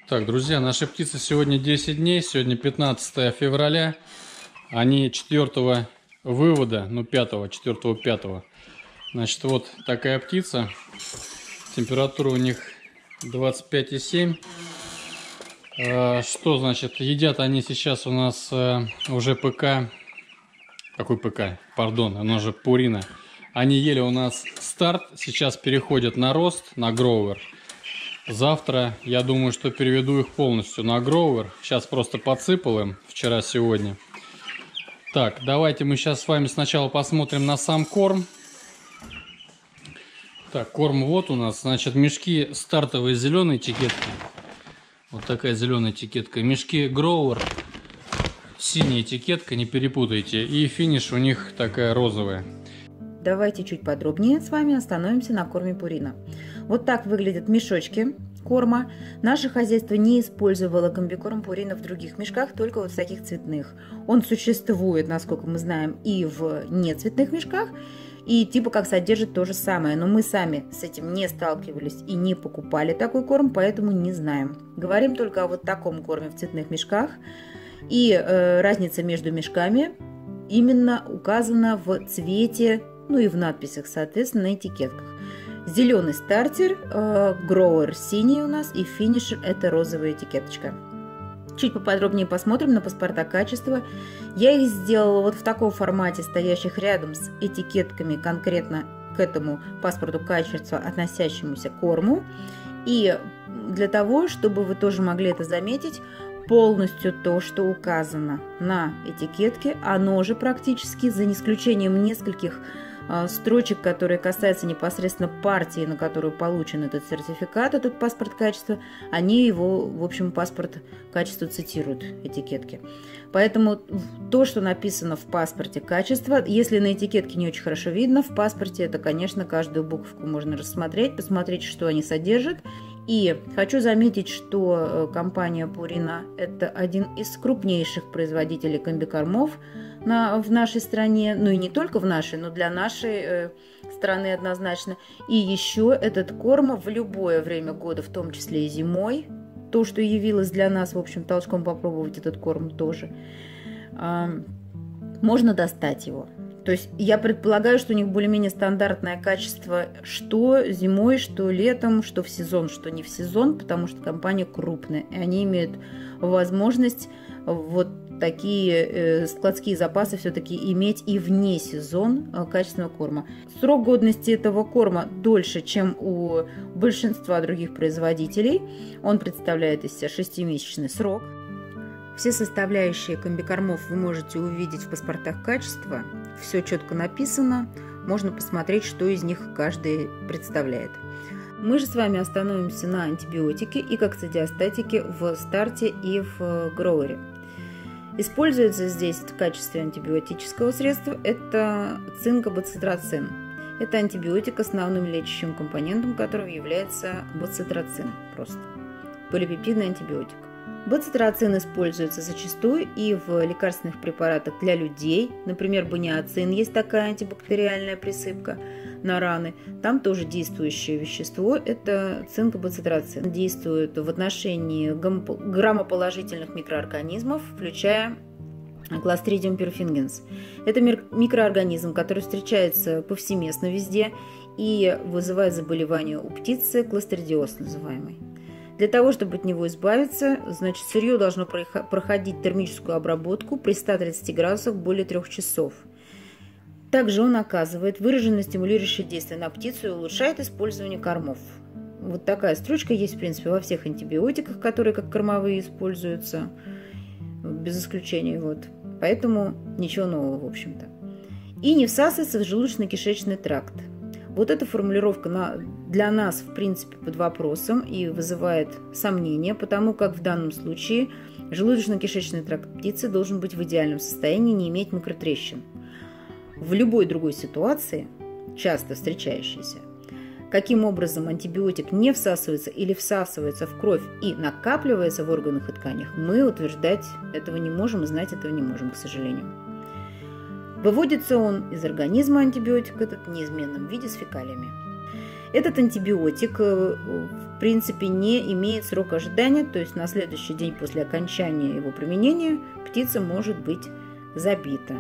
Так, друзья, наши птицы сегодня 10 дней, сегодня 15 февраля. Они 4 вывода, ну 5, 4, 5. Значит, вот такая птица. Температура у них 25,7. Что значит? Едят они сейчас у нас уже ПК. Какой ПК? Пардон, оно же Пурина. Они ели у нас старт, сейчас переходят на рост, на гроувер. Завтра, я думаю, что переведу их полностью на гроувер. Сейчас просто подсыпал им, вчера-сегодня. Так, давайте мы сейчас с вами сначала посмотрим на сам корм. Так, корм вот у нас. Значит, мешки стартовые зеленые этикетки. Вот такая зеленая этикетка. Мешки гроувер, синяя этикетка, не перепутайте. И финиш у них такая розовая. Давайте чуть подробнее с вами остановимся на корме Пурина. Вот так выглядят мешочки корма. Наше хозяйство не использовало комбикорм Пурина в других мешках, только вот в таких цветных. Он существует, насколько мы знаем, и в нецветных мешках, и типа как содержит то же самое. Но мы сами с этим не сталкивались и не покупали такой корм, поэтому не знаем. Говорим только о вот таком корме в цветных мешках. И разница между мешками именно указана в цвете, ну и в надписях, соответственно, на этикетках. Зеленый стартер, гроуэр синий у нас и финишер – это розовая этикеточка. Чуть поподробнее посмотрим на паспорта качества. Я их сделала вот в таком формате, стоящих рядом с этикетками конкретно к этому паспорту качества, относящемуся к корму. И для того, чтобы вы тоже могли это заметить, полностью то, что указано на этикетке, оно же практически, за исключением нескольких строчек, которые касаются непосредственно партии, на которую получен этот сертификат, этот паспорт качества, они его, в общем, паспорт качества цитируют, этикетки. Поэтому то, что написано в паспорте качества, если на этикетке не очень хорошо видно, в паспорте это, конечно, каждую буковку можно рассмотреть, посмотреть, что они содержат. И хочу заметить, что компания Purina – это один из крупнейших производителей комбикормов в нашей стране, ну и не только в нашей, но для нашей страны однозначно. И еще этот корм в любое время года, в том числе и зимой, то, что явилось для нас, в общем, толчком попробовать этот корм тоже, можно достать его. То есть я предполагаю, что у них более-менее стандартное качество что зимой, что летом, что в сезон, что не в сезон, потому что компания крупная, и они имеют возможность вот такие складские запасы все-таки иметь и вне сезон качественного корма. Срок годности этого корма дольше, чем у большинства других производителей. Он представляет из себя 6-месячный срок. Все составляющие комбикормов вы можете увидеть в паспортах качества. Все четко написано. Можно посмотреть, что из них каждый представляет. Мы же с вами остановимся на антибиотике и кокцидиостатике в старте и в гроуэре. Используется здесь в качестве антибиотического средства это цинкобацитроцин. Это антибиотик, основным лечащим компонентом которого является бацитроцин. Просто полипепидный антибиотик. Бацитроцин используется зачастую и в лекарственных препаратах для людей. Например, баниацин, есть такая антибактериальная присыпка на раны. Там тоже действующее вещество – это цинкобацитроцин. Действует в отношении граммоположительных микроорганизмов, включая Clostridium perfringens. Это микроорганизм, который встречается повсеместно везде и вызывает заболевание у птицы, кластридиоз называемый. Для того, чтобы от него избавиться, значит, сырье должно проходить термическую обработку при 130 градусах более 3 часов. Также он оказывает выраженное стимулирующее действие на птицу и улучшает использование кормов. Вот такая строчка есть, в принципе, во всех антибиотиках, которые как кормовые используются, без исключения. Вот. Поэтому ничего нового, в общем-то. И не всасывается в желудочно-кишечный тракт. Вот эта формулировка для нас, в принципе, под вопросом и вызывает сомнения, потому как в данном случае желудочно-кишечный тракт птицы должен быть в идеальном состоянии, не иметь микротрещин. В любой другой ситуации, часто встречающейся, каким образом антибиотик не всасывается или всасывается в кровь и накапливается в органах и тканях, мы утверждать этого не можем и знать этого не можем, к сожалению. Выводится он из организма, антибиотик этот, в неизменном виде с фекалиями. Этот антибиотик, в принципе, не имеет срока ожидания, то есть на следующий день после окончания его применения птица может быть забита.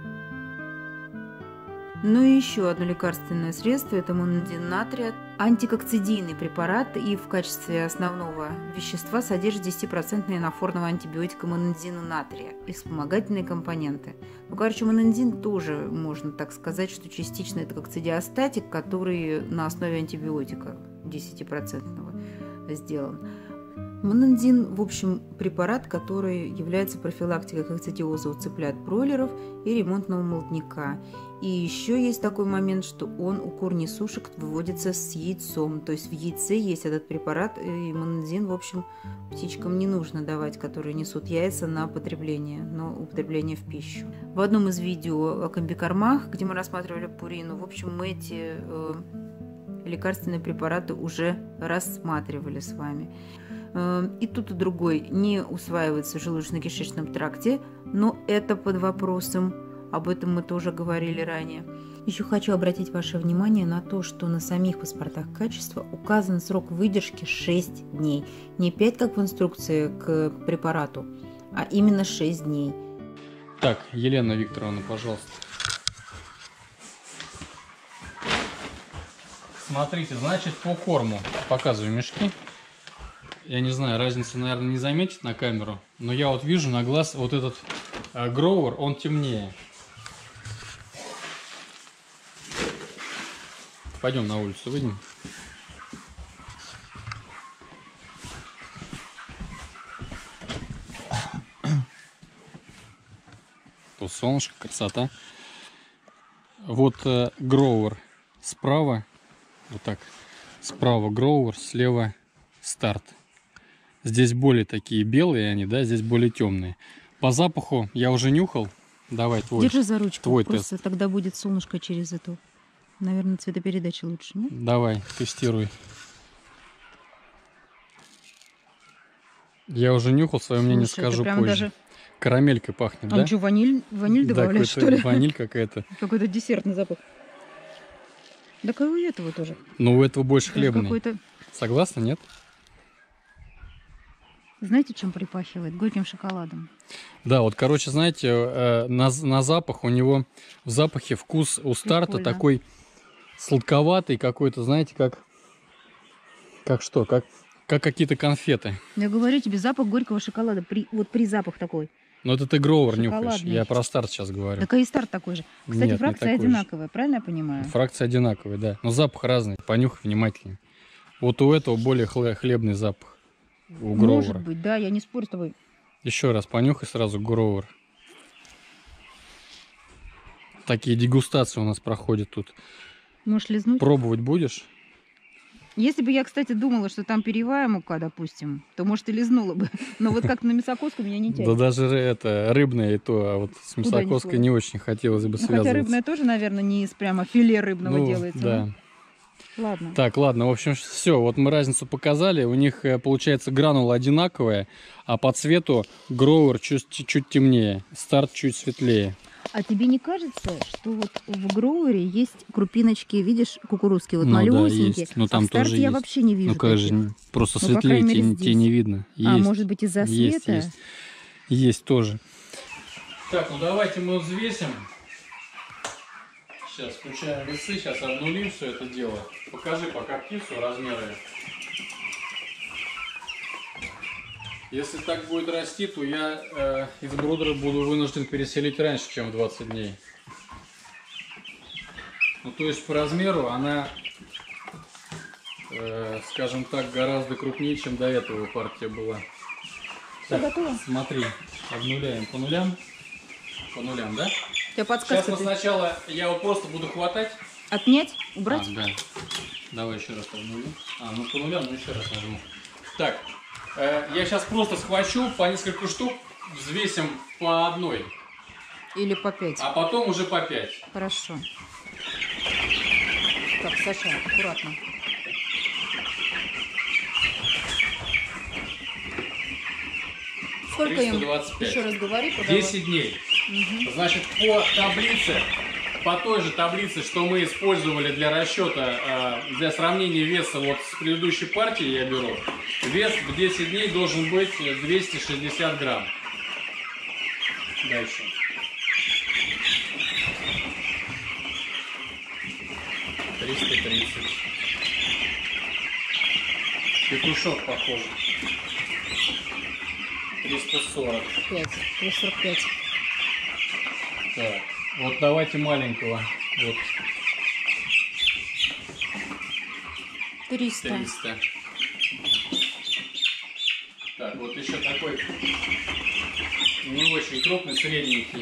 Ну и еще одно лекарственное средство – это монадин натрия, антикокцидийный препарат, и в качестве основного вещества содержит 10% инофорного антибиотика монадина натрия и вспомогательные компоненты. Ну, короче, монадин тоже, можно так сказать, что частично это кокцидиостатик, который на основе антибиотика 10% сделан. Монадин, в общем, препарат, который является профилактикой кокцидиоза у цыплят-бройлеров и ремонтного молотника. И еще есть такой момент, что он у кур-несушек выводится с яйцом. То есть в яйце есть этот препарат, и монадин, в общем, птичкам не нужно давать, которые несут яйца на потребление, но употребление в пищу. В одном из видео о комбикормах, где мы рассматривали пурину, в общем, мы эти лекарственные препараты уже рассматривали с вами. И тут и другой не усваивается в желудочно-кишечном тракте, но это под вопросом, об этом мы тоже говорили ранее. Еще хочу обратить ваше внимание на то, что на самих паспортах качества указан срок выдержки 6 дней. Не 5, как в инструкции к препарату, а именно 6 дней. Так, Елена Викторовна, пожалуйста. Смотрите, значит, по корму показываю мешки. Я не знаю, разницы, наверное, не заметить на камеру, но я вот вижу на глаз вот этот гроувер, он темнее. Пойдем на улицу, выйдем. Тут солнышко, красота. Вот гроувер справа, вот так, справа гроувер, слева старт. Здесь более такие белые они, да, здесь более темные. По запаху я уже нюхал. Давай твой. Держи за ручку, твой просто тест. тогда будет солнышко через эту. Наверное, цветопередача лучше, нет? Давай, тестируй. Я уже нюхал, свое мнение скажу позже. Даже... Карамелькой пахнет, да? А что, ваниль добавляешь, что ли? Ваниль какая-то. Какой-то десертный запах. Да как у этого тоже. Но у этого больше хлебный. Согласна, нет? Знаете, чем припахивает? Горьким шоколадом. Да, вот, короче, знаете, на запах у него, в запахе вкус у старта прикольно. Такой сладковатый какой-то, знаете, как что, как какие-то конфеты. Я говорю тебе, запах горького шоколада, вот при запах такой. Ну это ты гроувер нюхаешь, я про старт сейчас говорю. Так и старт такой же. Кстати, нет, фракция одинаковая, правильно я понимаю? Фракция одинаковая, да, но запах разный, понюхай внимательнее. Вот у этого более хлебный запах. У гроувера. Может быть, да, я не спорю с тобой. Еще раз понюхай сразу гроувер. Такие дегустации у нас проходят тут. Можешь лизнуть? Пробовать будешь? Если бы я, кстати, думала, что там перьевая мука, допустим, то, может, и лизнула бы. Но вот как на мясокоску меня не тянет. Да даже это рыбное и то, а вот с мясокоской не очень хотелось бы связываться. Хотя рыбное тоже, наверное, не из прямо филе рыбного делается. Да. Ладно. Так, ладно, в общем, все, вот мы разницу показали. У них, получается, гранула одинаковая, а по цвету гроувер чуть темнее, старт чуть светлее. А тебе не кажется, что вот в гроувере есть крупиночки, видишь, кукурузки, вот ну, малюсенькие, да, есть. Но там а в старте тоже я есть. вообще не вижу. Ну, конечно, просто светлее, тебе не видно. Есть. А, может быть, из-за света? Есть тоже. Так, ну давайте мы взвесим. Сейчас включаем весы, сейчас обнулим все это дело. Покажи пока птицу размеры. Если так будет расти, то я из брудера буду вынужден переселить раньше, чем в 20 дней. Ну, то есть по размеру она, скажем так, гораздо крупнее, чем до этого партия была. Так, смотри, обнуляем по нулям. По нулям, да? Сейчас мы сначала, я вот просто буду хватать. Отнять? Убрать? Да. Давай еще раз обнулим. Ну по нулям, но еще раз нажму. Так, я сейчас просто схвачу по несколько штук, взвесим по одной. Или по 5. А потом уже по 5. Хорошо. Так, Саша, аккуратно. Сколько 325. им? Еще раз говори. 10 дней. Значит, по таблице по той же таблице, что мы использовали для расчета, для сравнения веса вот с предыдущей партией, я беру. Вес в 10 дней должен быть 260 грамм. Дальше. $330. Петушок похоже. 340. 345. Так, вот давайте маленького. Вот 300. 300. Так, вот еще такой не очень крупный, средненький.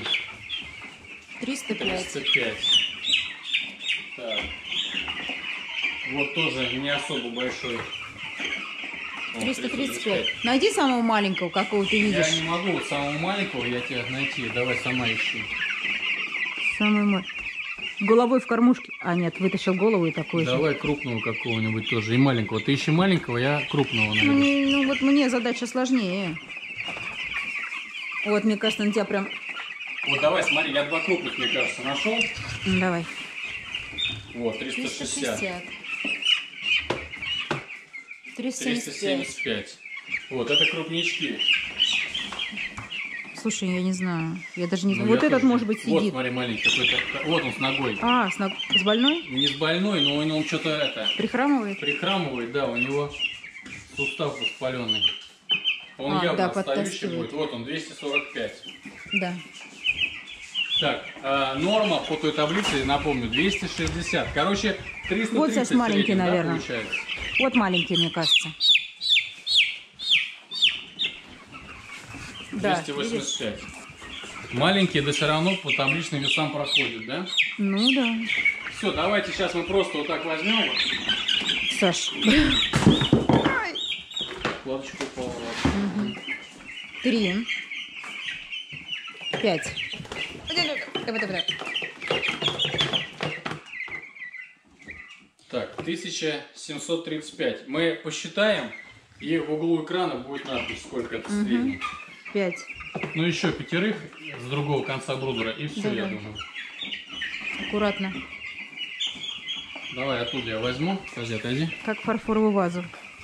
305. 305. Так. Вот тоже не особо большой. О, 335. Найди самого маленького, какого ты видишь. Я не могу самого маленького, я тебя найти. Давай сама ищи. Самый маленький. Головой в кормушке. А, нет, вытащил голову и такой же. Давай крупного какого-нибудь тоже. И маленького. Ты ищи маленького, я крупного найду. Ну вот мне задача сложнее. Вот, мне кажется, на тебя прям... Вот давай, смотри, я два крупных, мне кажется, нашел. Давай. Вот, 360. 375. Вот, это крупнички. Слушай, я не знаю. Я даже не знаю. Ну, Вот этот, может быть, Вот, сидит. смотри, маленький какой-то. Вот он с ногой. А, с больной? Не с больной, но он что-то это... Прихрамывает? Прихрамывает, да, у него сустав воспаленный. Он А, явно да, отстающий подтаскивает. будет. Вот он, 245. Да. Так, норма по той таблице, напомню, 260. Короче, 330 Вот сейчас маленький, средний, да, наверное. получается? Вот маленький, мне кажется. Да, 285. Маленькие, да все равно по табличным весам проходят, да? Ну да. Все, давайте сейчас мы просто вот так возьмем. Саш. Кладочку упала. 3. 5. Так, 1735. Мы посчитаем, и в углу экрана будет надпись, сколько это средний. 5. Ну еще 5 с другого конца брудера, и все, я Давай. думаю. Аккуратно. Давай оттуда я возьму. Подожди, отойди. Как фарфоровую вазу.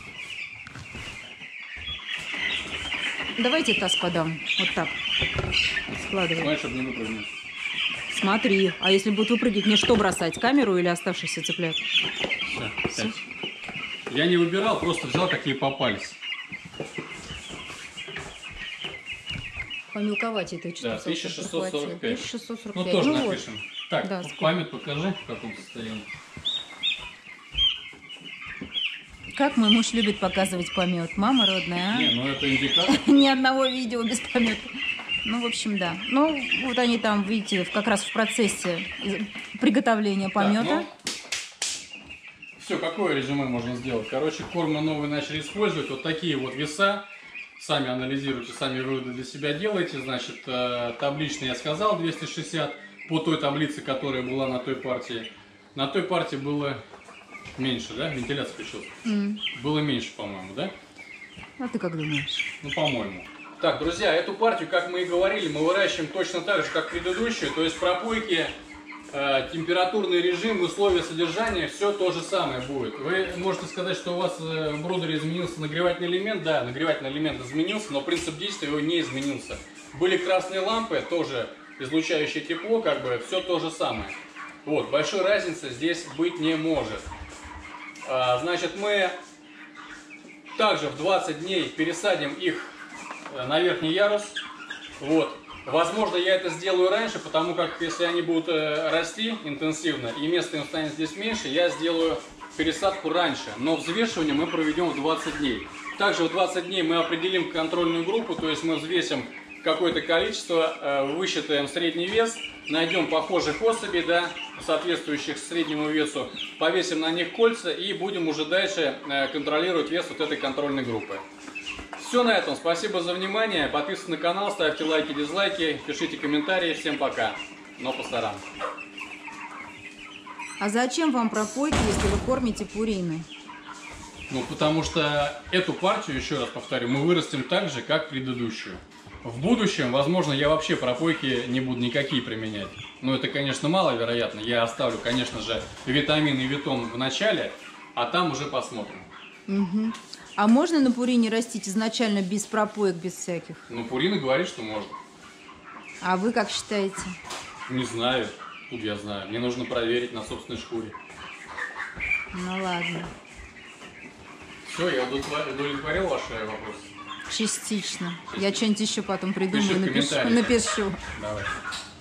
Давайте таз подам. Вот так. Складывай. Смотри, чтобы не выпрыгнуть. Смотри. А если будет выпрыгивать, мне что бросать? Камеру или оставшихся цыплят? Все, 5. Я не выбирал, просто взял, какие попались. Помелковать это Да, 1645. 1645. Ну, тоже вот. напишем. Так, Да, память покажи, в каком состоянии. Как мой муж любит показывать помет. Мама родная, а? Не, ну это индикатор. Ни одного видео без помета. Ну, в общем, да. Ну, вот они там, видите, как раз в процессе приготовления помета. Все, какое резюме можно сделать? Короче, корм мы новый начали использовать. Вот такие вот веса. Сами анализируйте, сами выводы для себя делайте. Значит, таблично я сказал 260 по той таблице, которая была на той партии. На той партии было меньше, да? Вентиляция включилась. Было меньше, по-моему, да? А ты как думаешь? Ну, по-моему. Так, друзья, эту партию, как мы и говорили, мы выращиваем точно так же, как предыдущую. То есть пропойки, температурный режим, условия содержания, все то же самое будет. Вы можете сказать, что у вас в брудере изменился нагревательный элемент. Да, нагревательный элемент изменился, но принцип действия его не изменился. Были красные лампы, тоже излучающее тепло, как бы все то же самое. Вот, большой разницы здесь быть не может. Значит, мы также в 20 дней пересадим их на верхний ярус. Вот. Возможно, я это сделаю раньше, потому как если они будут расти интенсивно и места им станет здесь меньше, я сделаю пересадку раньше. Но взвешивание мы проведем в 20 дней. Также в 20 дней мы определим контрольную группу, то есть мы взвесим какое-то количество, высчитаем средний вес, найдем похожих особей, да, соответствующих среднему весу, повесим на них кольца и будем уже дальше контролировать вес вот этой контрольной группы. Все на этом. Спасибо за внимание. Подписывайтесь на канал, ставьте лайки, дизлайки, пишите комментарии. Всем пока. Но по старам. А зачем вам пропойки, если вы кормите пурины? Ну, потому что эту партию, еще раз повторю, мы вырастим так же, как предыдущую. В будущем, возможно, я вообще пропойки не буду никакие применять. Но это, конечно, маловероятно. Я оставлю, конечно же, витамин и витон в начале, а там уже посмотрим. Угу. А можно на пурине растить изначально без пропоек, без всяких? Ну, Пурина говорит, что можно. А вы как считаете? Не знаю. Тут я знаю. Мне нужно проверить на собственной шкуре. Ну ладно. Все, я удовлетворил ваши вопросы. Частично. Я что-нибудь еще потом придумаю, Пиши в комментариях. напишу. Давай.